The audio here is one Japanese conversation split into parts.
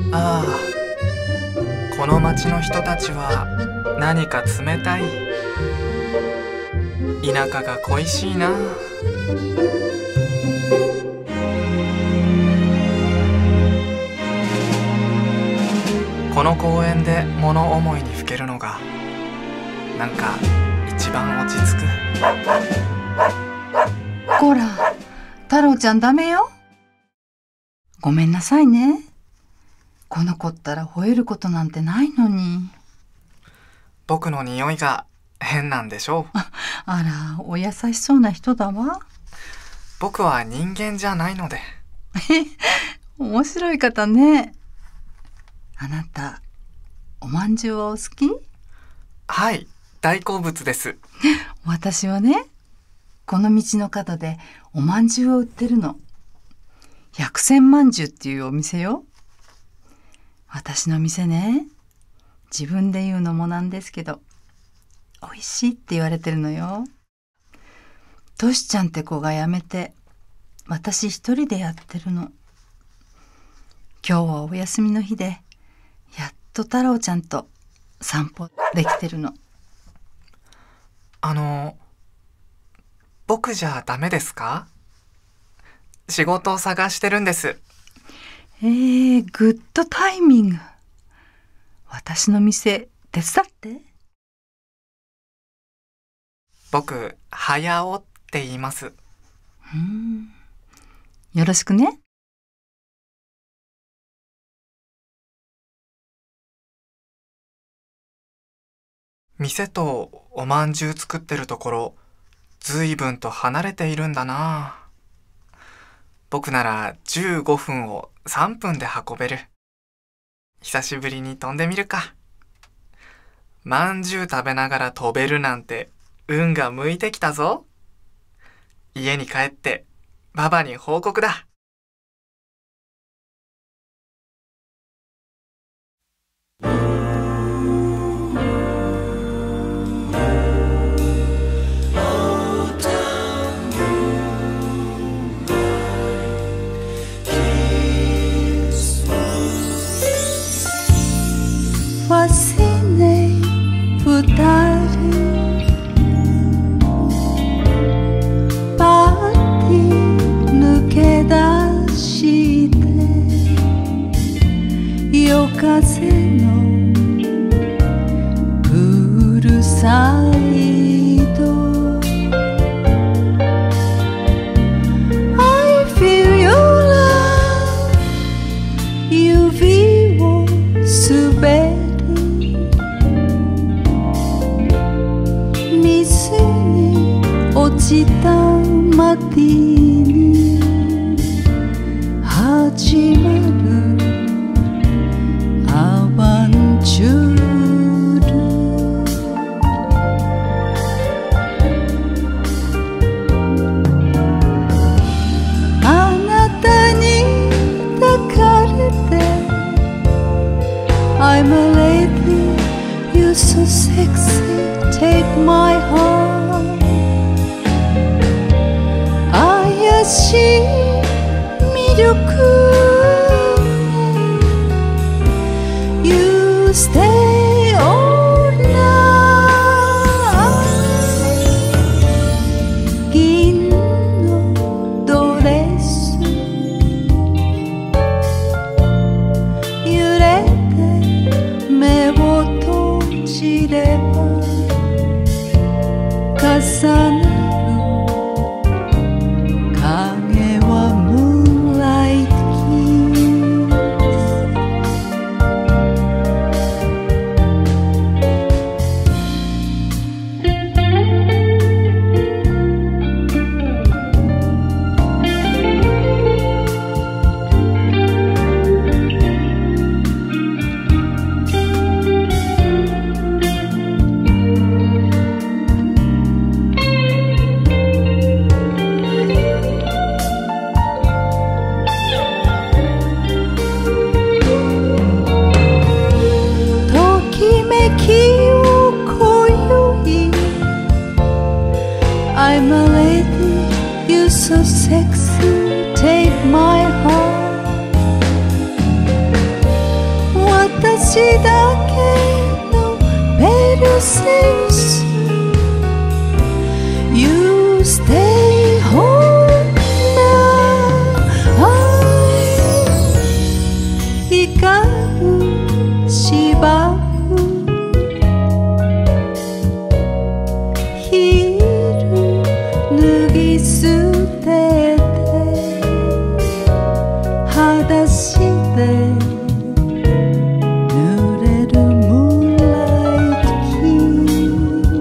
ああ、この町の人たちは何か冷たい。田舎が恋しいな。この公園で物思いにふけるのがなんか一番落ち着く。 こら、太郎ちゃんダメよ。ごめんなさいね。この子ったら吠えることなんてないのに。 僕の匂いが変なんでしょう。 あら、お優しそうな人だわ。 僕は人間じゃないので。 面白い方ね。あなた、おまんじゅうはお好き？ はい、大好物です。 私はね、この道の角でおまんじゅうを売ってるの。百銭まんじゅうっていうお店よ。私の店ね、自分で言うのもなんですけど、美味しいって言われてるのよ。としちゃんって子が辞めて、私一人でやってるの。今日はお休みの日で、やっと太郎ちゃんと散歩できてるの。 僕じゃダメですか？仕事を探してるんです。 グッドタイミング。私の店手伝って。 僕、早尾って言います。 よろしくね。 店とおまんじゅう作ってるところ、ずいぶんと離れているんだな。僕なら15分を3分で運べる。久しぶりに飛んでみるか。まんじゅう食べながら飛べるなんて運が向いてきたぞ。家に帰ってババに報告だ。 風のプールサイド I feel your love 指を滑り水に落ちたマティに始まるI'm a lady, you're so sexy, take my heart 怪しい魅力 You stay all night 銀のドレス揺れ目を閉じれば重なる影はムーンライト私だけのベルセウス You stay home now 光る芝生ヒール脱ぎ捨てて裸足で濡れるムーンライトキ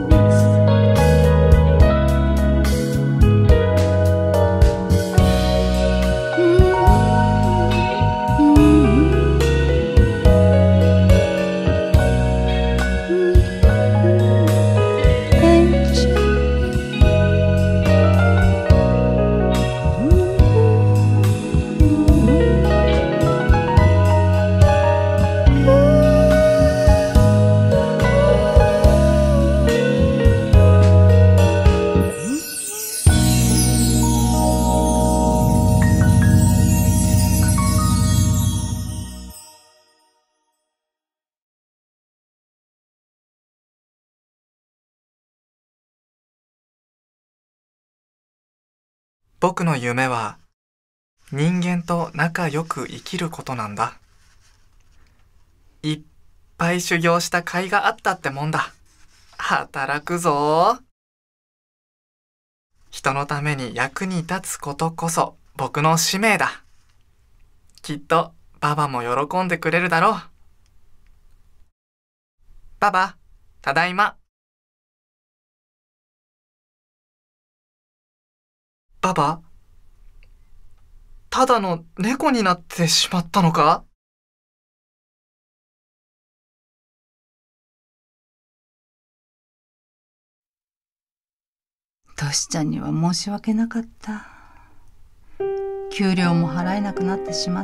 僕の夢は人間と仲良く生きることなんだ。いっぱい修行した甲斐があったってもんだ。働くぞ。人のために役に立つことこそ僕の使命だ。きっとババも喜んでくれるだろう。ババ、ただいま。ババ、ただの猫になってしまったのか？ トシちゃんには申し訳なかった。給料も払えなくなってしまって。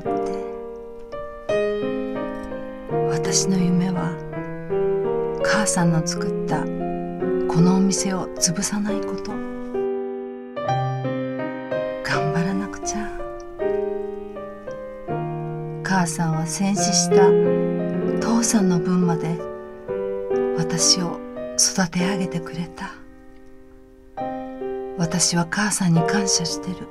私の夢は母さんの作ったこのお店を潰さないこと。頑張らなくちゃ。母さんは戦死した父さんの分まで私を育て上げてくれた。私は母さんに感謝してる。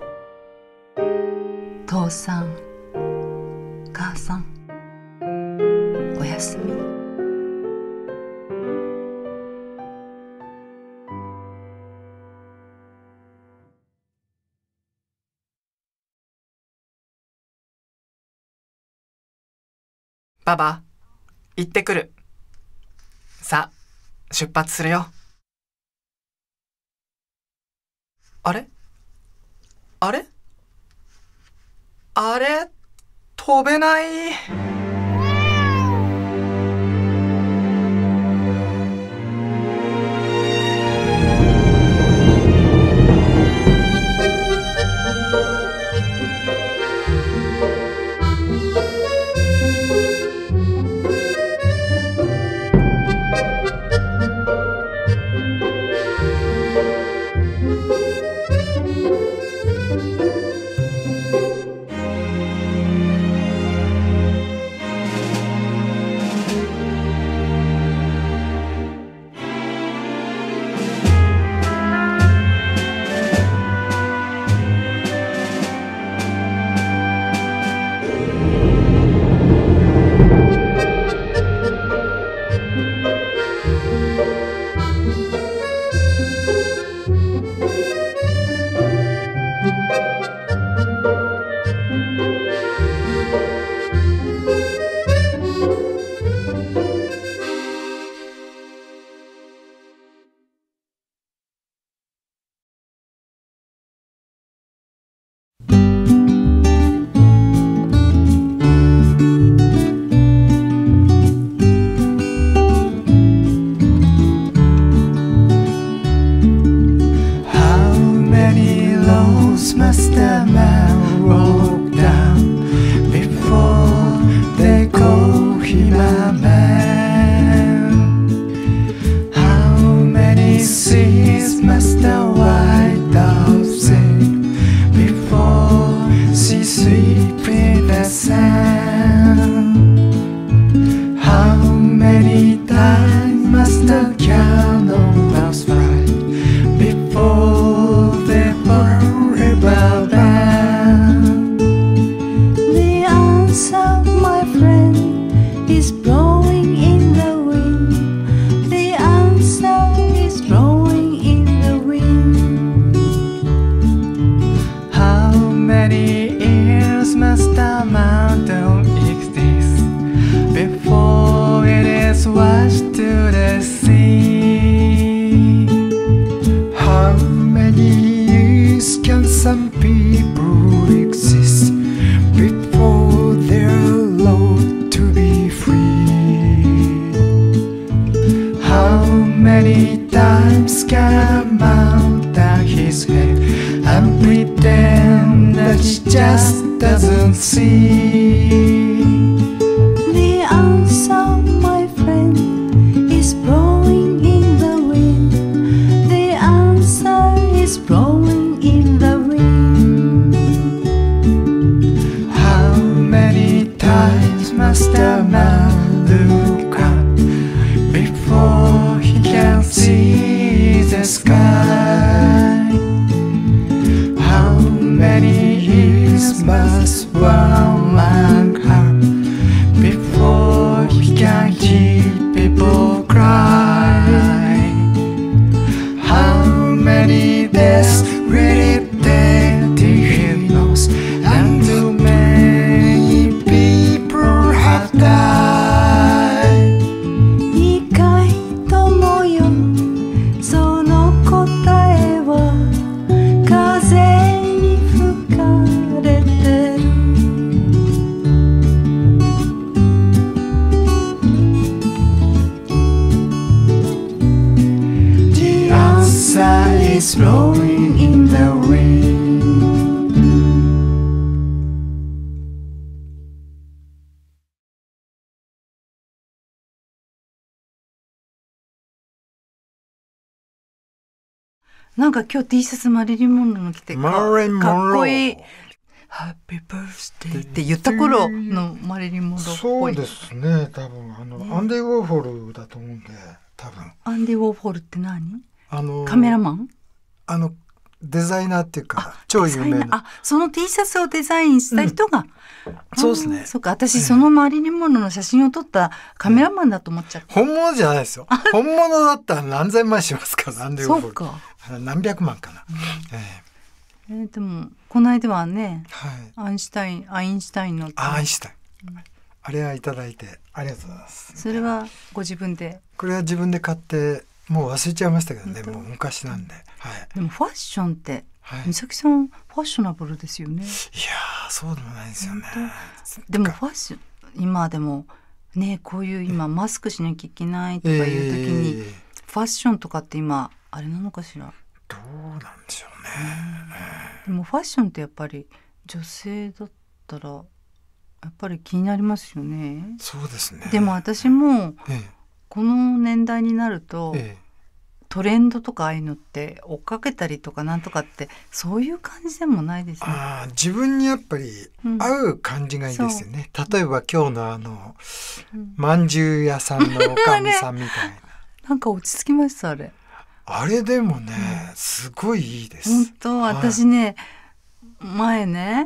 父さん、母さん、おやすみ。 ババ、行ってくる。さあ、出発するよ。あれあれあれ、飛べない。 just doesn't see. The answer, my friend, is blowing in the wind. The answer is blowing in the wind. How many times must a man look up before he can see the sky? How many years must one man have before he can hear people cry? How many days will it take till he knows? And too many people have died. 二回ともよ、その答えは風に吹かれてる。 The answer is blowing in the wind. なんか今日 T シャツマリリン・モンローの着てマリリンモンローかっこいい。ハッピーバースデーって言った頃のマリリン・モンローっそぽい。 うですね、多分アンディ・ウォーホルだと思うんで、多分アンディ・ウォーホルって何？ あのカメラマン？ デザイナーっていうか超有名な。 あ、その T シャツをデザインした人が、 そうですねあーそうか、私そのマリリン・モンローの写真を撮ったカメラマンだと思っちゃった。 本物じゃないですよ。本物だったら何千万しますからアンディ・ウォーホル。 そうか。 何百万かな。 でもこの間はね、 はい。 アインシュタインのアインシュタイン。あれはいただいてありがとうございます。 それはご自分で。 これは自分で買ってもう忘れちゃいましたけどね、 本当もう昔なんで。はい。 でもファッションってはい。 美咲さんファッショナブルですよね。 いやーそうでもないですよね。 でもファッション今でもね、こういう今マスクしなきゃいけないとかいう時に、ファッションとかって今あれなのかしら。 どうなんでしょうね。 でもファッションってやっぱり女性だったらやっぱり気になりますよね。 そうですね。 でも私もえこの年代になると、 ええトレンドとかああいうのって追っかけたりとかなんとかってそういう感じでもないですね。 自分にやっぱりうん合う感じがいいですよね。例えば今日のうんまんじゅう屋さんのおかみさんみたいな。 なんか落ち着きましたあれ。 あれでもね、すごいいいです。 本当はい私ね、前ね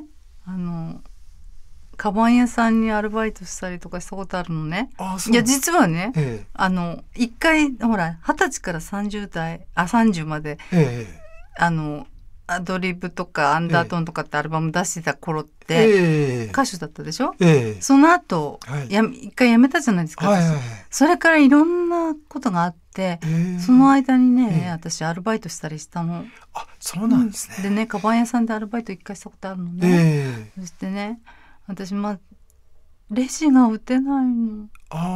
カバン屋さんにアルバイトしたりとかしたことあるのね。 そういや実はね、 え一回ほら20歳から30までえアドリブとかアンダートーンとかってアルバム出してた頃ってえ歌手だったでしょ。 そその後、 はい一回辞めたじゃないですか、私それからいろんなことがあって、その間にね、私アルバイトしたりしたの。 そうなんですね。 でね、カバン屋さんでアルバイト一回したことあるのね。 えそしてね、私レジが打てないの。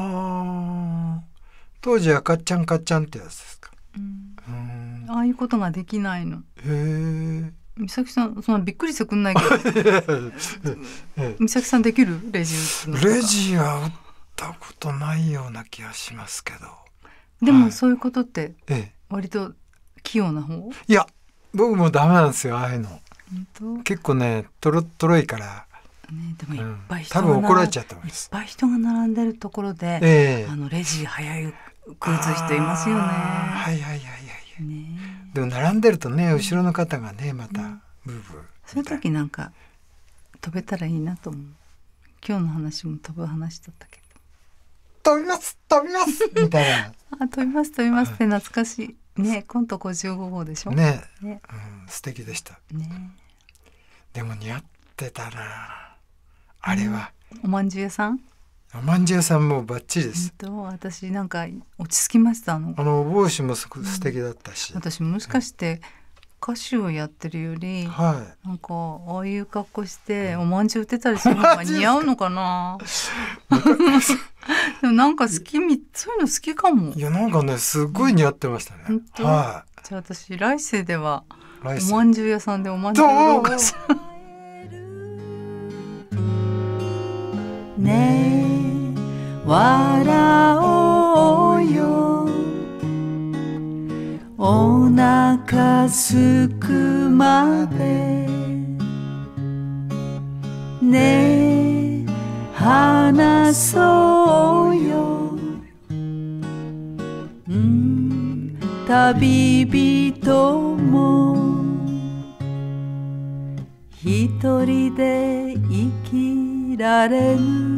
当時はかっちゃんかっちゃんってやつですか。 ああいうことができないの。 へえ。 美咲さんそんなびっくりしてくんないけど美咲さんできる？レジ打つのとか。 レジは打ったことないような気がしますけど。 でもそういうことってええ割と器用な方？ いや僕もダメなんですよああいうの。 本当？ 結構ねとろいから、 ね、でもいっぱい人多が分怒られちゃったんです。 いっぱい人が並んでるところで、レジ早く打つ人いますよね。 はいはいはいはい。 ね、 でも並んでるとね後ろの方がねまたブーブー。 そういう時なんか飛べたらいいなと思う。今日の話も飛ぶ話だったけど。飛びますみたいな。 飛びますって懐かしいね。コント55号でしょ。 ね、 ね、 素敵でした。 ね。 でも似合ってたなあれは。 おまんじゅう屋さん？ おまんじゅう屋さんもバッチリです。 私なんか落ち着きました。 お帽子も素敵だったし、 私もしかして歌手をやってるより、なんかああいう格好しておまんじゅう売ってたりするのが似合うのかな。でもなんかそういうの好きかも。 いやなんかねすごい似合ってましたね。 じゃあ私来世ではおまんじゅう屋さんでおまんじゅう売ろうかしら。 ねえ笑おうよお腹すくまでねえ話そうよ旅人も一人で生きられる